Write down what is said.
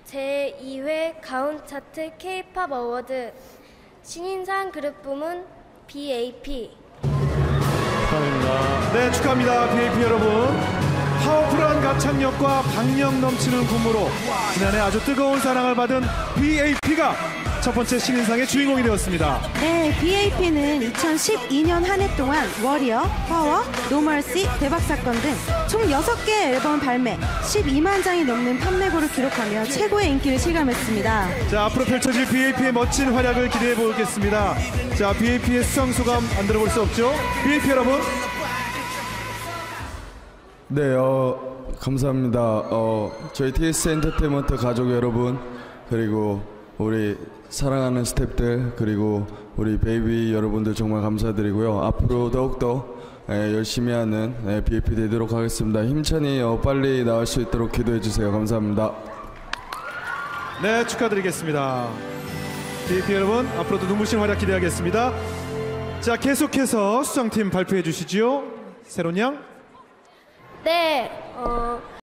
제2회 가온 차트 K-팝 어워드 신인상 그룹 부문 BAP. 축하합니다. 네, 축하합니다. BAP 여러분. 파워풀한 가창력과 박력 넘치는 군무로 지난해 아주 뜨거운 사랑을 받은 BAP가 첫 번째 신인상의 주인공이 되었습니다. 네, BAP는 2012년 한 해 동안 워리어, 파워, 노멀시, 대박사건 등 총 6개의 앨범 발매, 12만 장이 넘는 판매고를 기록하며 최고의 인기를 실감했습니다. 자, 앞으로 펼쳐질 BAP의 멋진 활약을 기대해 보겠습니다. 자, BAP의 수상 소감 안 들어볼 수 없죠? BAP 여러분. 네, 감사합니다. 저희 TS 엔터테인먼트 가족 여러분, 그리고 우리 사랑하는 스태프들, 그리고 우리 베이비 여러분들 정말 감사드리고요. 앞으로 더욱더 열심히 하는 BAP 되도록 하겠습니다. 힘찬이 빨리 나올 수 있도록 기도해 주세요. 감사합니다. 네, 축하드리겠습니다. BAP 여러분, 앞으로도 눈부신 활약 기대하겠습니다. 자, 계속해서 수상팀 발표해 주시죠. 세론 양. 네,